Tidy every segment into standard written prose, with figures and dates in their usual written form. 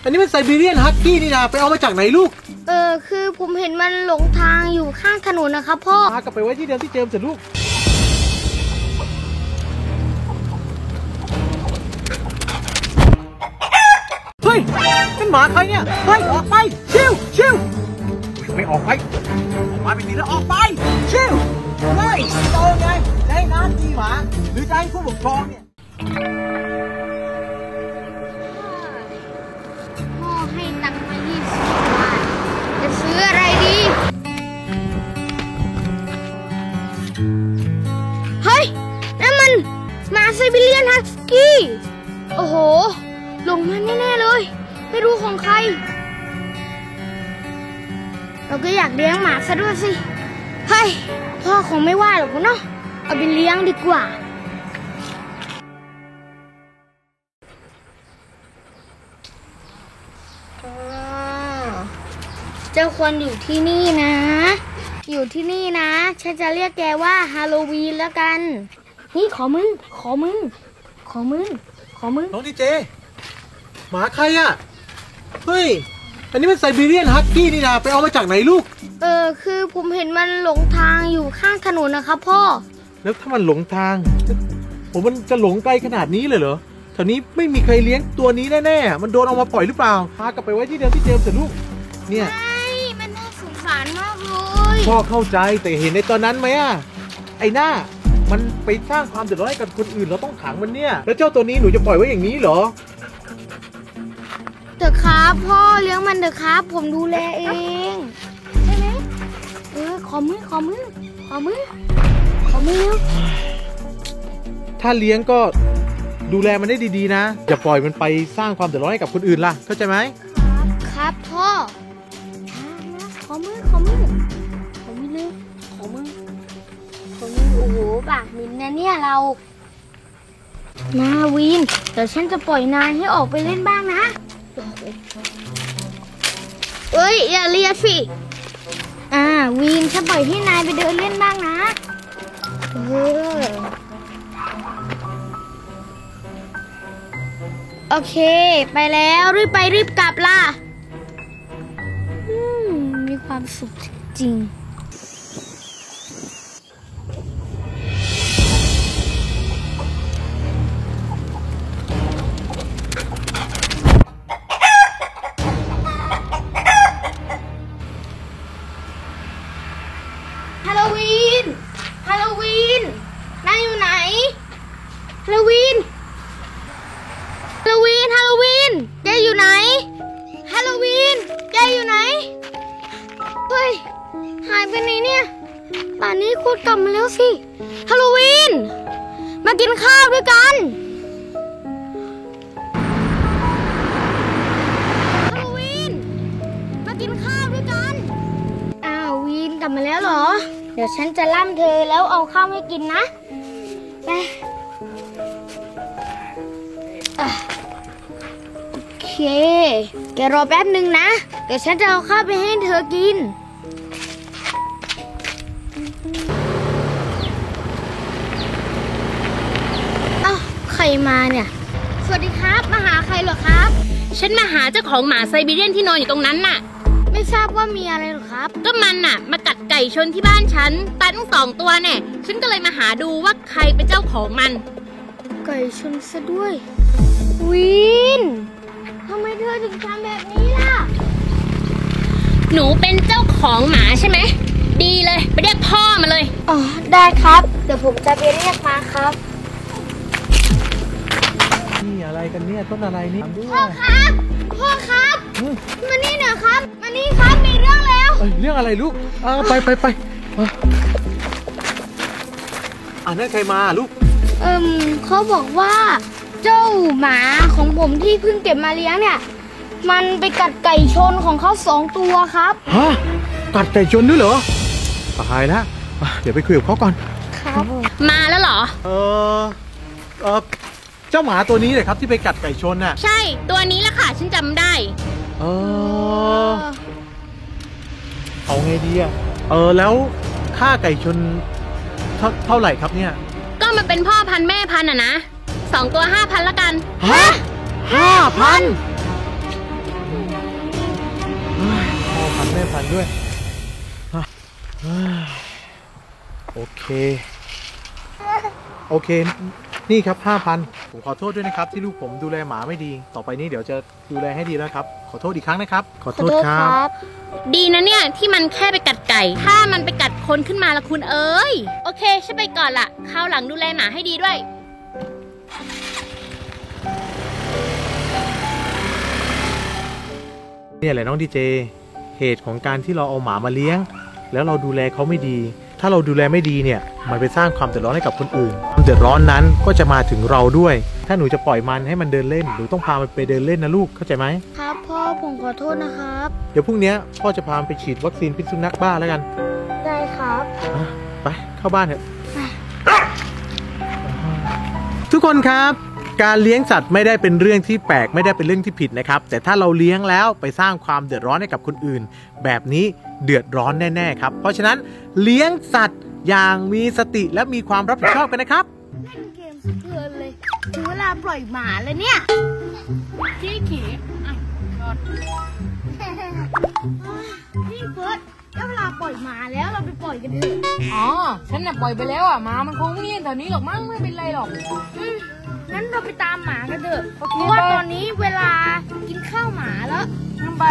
อันนี้มันไซบีเรียนฮัสกี้นี่นะไปเอามาจากไหนลูกคือผมเห็นมันหลงทางอยู่ข้างถนนนะครับพ่อพากลับไปไว้ที่เดิมที่เจมส์เถอะลูกเฮ้ยเป็นหมาใครเนี่ยเฮ้ยออกไปชิวไม่ออกไปออกมาเป็นนี้แล้วออกไปชิวเฮ้ยโตไงใจน้ำดีหมาหรือใจผู้ปกครองเนี่ยพ่อให้ตังค์มา20 บาทจะซื้ออะไรดีเฮ้ยนั่นมันหมาไซบีเรียนฮัสกี้โอ้โหหลงมาแน่ๆเลยไม่รู้ของใครเราก็อยากเลี้ยงหมาซะด้วยสิเฮ้ยพ่อคงไม่ว่าหรอกเนาะเอาไปเลี้ยงดีกว่าเจ้าควรอยู่ที่นี่นะอยู่ที่นี่นะฉันจะเรียกแกว่าฮาโลวีนแล้วกันนี่ขอมือน้องดีเจหมาใครอ่ะเฮ้ยอันนี้มันไซบีเรียนฮัสกี้นี่นะไปเอามาจากไหนลูกคือผมเห็นมันหลงทางอยู่ข้างถนนนะครับพ่อแล้วถ้ามันหลงทางมันจะหลงไกลขนาดนี้เลยเหรอแถวนี้ไม่มีใครเลี้ยงตัวนี้แน่ๆมันโดนเอามาปล่อยหรือเปล่าพากลับไปไว้ที่เดิมที่เจมส์เถอะลูกเนี่ยมันน่าสงสารมากเลยพ่อเข้าใจแต่เห็นในตอนนั้นไหมอ่ะไอ้หน้ามันไปสร้างความเดือดร้อนให้กับคนอื่นเราต้องขังมันเนี่ยแล้วเจ้าตัวนี้หนูจะปล่อยไว้อย่างนี้เหรอเถอะครับพ่อเลี้ยงมันเถอะครับผมดูแลเองใช่ไหมขอมือถ้าเลี้ยงก็ดูแลมันได้ดีๆนะอย่าปล่อยมันไปสร้างความเดือดร้อนให้กับคนอื่นล่ะเข้าใจไหมครับพ่อขอมือโอ้โหปากมินนะเนี่ยเรานาวินเดี๋ยวฉันจะปล่อยนายให้ออกไปเล่นบ้างนะเอ้ยอย่าเลียสิวินฉันปล่อยให้นายไปเดินเล่นบ้างนะโอเคไปแล้วรีบไปรีบกลับล่ะมีความสุขจริงฮาโลวีนนายอยู่ไหนฮาโลวีนแกอยู่ไหนฮาโลวีนแกอยู่ไหนเฮ้ยหายไปไหนเนี่ยป่านนี้คุณกลับมาแล้วสิฮาโลวีนมากินข้าวด้วยกันฮาโลวีนมากินข้าวด้วยกันวีนกลับมาแล้วเหรอเดี๋ยวฉันจะล่ำเธอแล้วเอาข้าวให้กินนะไปโอเคแกรอแป๊บหนึ่งนะเดี๋ยวฉันจะเอาข้าวไปให้เธอกินใครมาเนี่ยสวัสดีครับมาหาใครเหรอครับฉันมาหาเจ้าของหมาไซบีเรียนที่นอนอยู่ตรงนั้นน่ะไม่ทราบว่ามีอะไรหรอครับก็มันน่ะมากัดไก่ชนที่บ้านฉันตายทั้ง2 ตัวแน่ฉันก็เลยมาหาดูว่าใครเป็นเจ้าของมันไก่ชนซะด้วยวินทำไมเธอถึงทำแบบนี้ล่ะหนูเป็นเจ้าของหมาใช่ไหมดีเลยไปเรียกพ่อมาเลยได้ครับเดี๋ยวผมจะไปเรียกมาครับนี่อะไรกันเนี่ยต้นอะไรนี่พ่อครับมานี่หน่อยครับมานี่ครับมีเรื่องแล้วเรื่องอะไรลูกไปนั่นใครมาลูกเขาบอกว่าเจ้าหมาของผมที่เพิ่งเก็บมาเลี้ยงเนี่ยมันไปกัดไก่ชนของเขา2 ตัวครับกัดไก่ชนด้วยเหรอตายแล้วเดี๋ยวไปคุยกับเขาก่อนครับมาแล้วเหรอเจ้าหมาตัวนี้เลยครับที่ไปกัดไก่ชนน่ะใช่ตัวนี้แหละค่ะฉันจำได้เอาไงดีแล้วค่าไก่ชนเท่าไหร่ครับเนี่ยก็มาเป็นพ่อพันธุ์แม่พันธุ์นะ2 ตัว 5,000ละกัน 5,000 ด้วยโอเคนี่ครับ 5,000 ผมขอโทษด้วยนะครับที่ลูกผมดูแลหมาไม่ดีต่อไปนี้เดี๋ยวจะดูแลให้ดีแล้วครับขอโทษอีกครั้งนะครับขอโทษครับดีนะเนี่ยที่มันแค่ไปกัดไก่ถ้ามันไปกัดคนขึ้นมาละคุณเอ้ยโอเคฉันไปก่อนละคราวหลังดูแลหมาให้ดีด้วยเนี่ยแหละน้องดีเจเหตุของการที่เราเอาหมามาเลี้ยงแล้วเราดูแลเขาไม่ดีถ้าเราดูแลไม่ดีเนี่ยมันไปสร้างความเดือดร้อนให้กับคนอื่นความเดือดร้อนนั้นก็จะมาถึงเราด้วยถ้าหนูจะปล่อยมันให้มันเดินเล่นหนูต้องพามันไปเดินเล่นนะลูกเข้าใจไหมครับพ่อผมขอโทษนะครับเดี๋ยวพรุ่งนี้พ่อจะพาไปฉีดวัคซีนพิษสุนัขบ้าแล้วกันได้ครับไปเข้าบ้านเถอะทุกคนครับการเลี้ยงสัตว์ไม่ได้เป็นเรื่องที่แปลกไม่ได้เป็นเรื่องที่ผิดนะครับแต่ถ้าเราเลี้ยงแล้วไปสร้างความเดือดร้อนให้กับคนอื่นแบบนี้เดือดร้อนแน่ๆครับเพราะฉะนั้นเลี้ยงสัตว์อย่างมีสติและมีความรับผิดชอบกันนะครับเล่นเกมเพลินเลยถึงเวลาปล่อยหมาเลยเนี่ยขี้ขี่นี่เพิร์ดได้เวลาปล่อยหมาแล้วเราไปปล่อยกันเถอะอ๋อฉันน่ะปล่อยไปแล้วอ่ะหมามันคงไม่เลี้ยงแถวนี้หรอกมั้งไม่เป็นไรหรอกงั้นเราไปตามหมากันเถอะเพราะว่าตอนนี้เวลากินข้าวหมาแล้วไป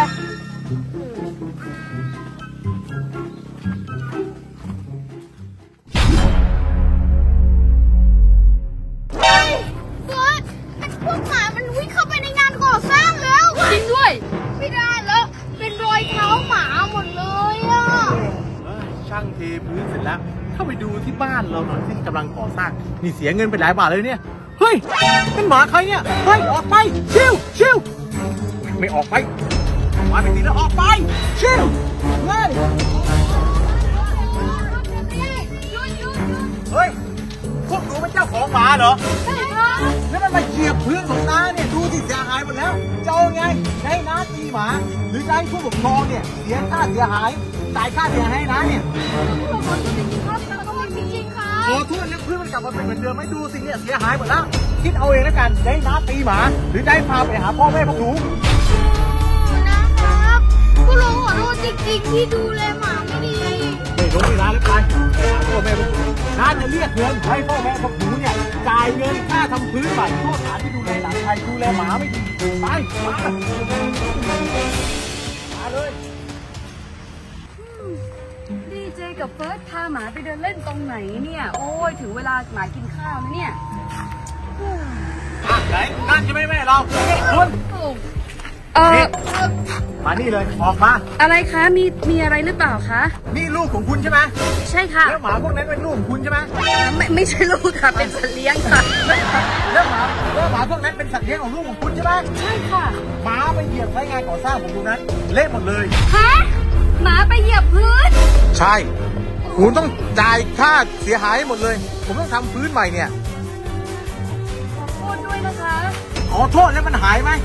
เฟิร์สพวกหมามันวิ่งเข้าไปในงานก่อสร้างแล้วจริงด้วยไม่ได้แล้วเป็นรอยเท้าหมาหมดเลยอ่ะช่างเทพื้นเสร็จแล้วเข้าไปดูที่บ้านเราหน่อยที่กำลังก่อสร้างนี่เสียเงินไปหลายบาทเลยเนี่ยเฮ้ยเป็นหมาใครเนี่ยเฮ้ยออกไปชิวไม่ออกไปหมาเป็นดีแล้วออกไปชิวเฮ้ยพวกหนูเป็นเจ้าของหมาเหรอใช่ครับแล้วมันมาเหยียบพื้นของน้าเนี่ยดูที่เสียหายหมดแล้วจะเอาไงจะให้น้าตีหมาหรือจะให้ผู้ปกครองเนี่ยเสียค่าเสียหายจ่ายค่าเสียหายให้น้าเนี่ยขอโทษจริงๆครับขอโทษจริงๆครับขอโทษแล้วพื้นมันกลับมาเป็นเหมือนเดิมไม่ดูสิเนี่ยเสียหายหมดแล้วคิดเอาเองแล้วกันจะให้น้าตีหมาหรือจะให้พาไปหาพ่อแม่พวกหนูนะครับพวกเราขอโทษจริงๆที่ดูแลหมาไม่ดีไม่ลงที่ร้านแล้วกันหาพ่อแม่พวกหนูร้านจะเรียกเงินให้พ่อแม่พวกหนูเนี่ยจ่ายเงินค่าทำพื้นใหม่โทษฐานที่ดูแลหลานชายดูแลหมาไม่ดีไปมาเลยดีเจกับเฟิร์สพาหมาไปเดินเล่นตรงไหนเนี่ยโอ้ยถึงเวลาหมากินข้าวนะเนี่ยไหนนั่นจะไม่แม่เราคุณมานี่เลยออกมาอะไรคะมีอะไรหรือเปล่าคะนี่ลูกของคุณใช่ไหมใช่ค่ะแล้วหมาพวกนั้นเป็นลูกของคุณใช่ไหมไม่ใช่ลูกค่ะเป็นสัตว์เลี้ยงค่ะแล้วหมาพวกนั้นเป็นสัตว์เลี้ยงของลูกของคุณใช่ไหมใช่ค่ะหมาไปเหยียบใช้งานก่อสร้างของคุณนั้นเละหมดเลยฮะหมาไปเหยียบพื้นใช่คุณต้องจ่ายค่าเสียหายหมดเลยผมต้องทำพื้นใหม่เนี่ยขอโทษด้วยนะคะขอโทษแล้วมันหายไหม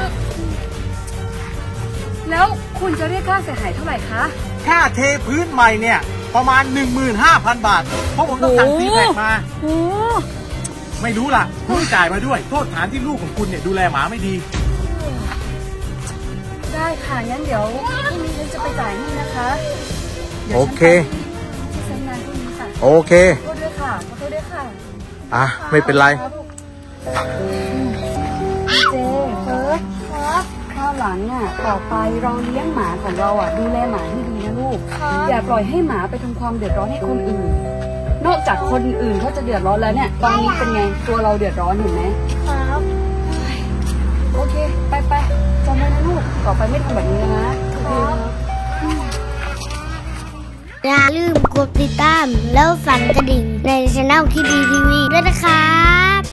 แล้วคุณจะเรียกค่าเสียหายเท่าไหร่คะค่าเทพื้นใหม่เนี่ยประมาณ 15,000 บาทเพราะผมต้องสั่งซีแพคมาไม่รู้ล่ะคุณจ่ายมาด้วยโทษฐานที่ลูกของคุณเนี่ยดูแลหมาไม่ดีได้ค่ะงั้นเดี๋ยวพรุ่งนี้ฉันจะไปจ่ายนี่นะคะโอเคที่ใช้งานพรุ่งนี้ค่ะโอเคขอโทษด้วยค่ะขอโทษด้วยค่ะไม่เป็นไรเจเฟิร์สข้าวหลังอ่ะต่อไปเราเลี้ยงหมาของเราอ่ะดูแลหมาให้ดีนะลูกอย่าปล่อยให้หมาไปทำความเดือดร้อนให้คนอื่นนอกจากคนอื่นเขาจะเดือดร้อนแล้วเนี่ยตอนนี้เป็นไงตัวเราเดือดร้อนเห็นไหมครับโอเคไปจำไว้นะลูกต่อไปไม่ทำแบบนี้นะอย่าลืมกดติดตามแล้วสั่นกระดิ่งในช่องที่ดีทีวีด้วยนะครับ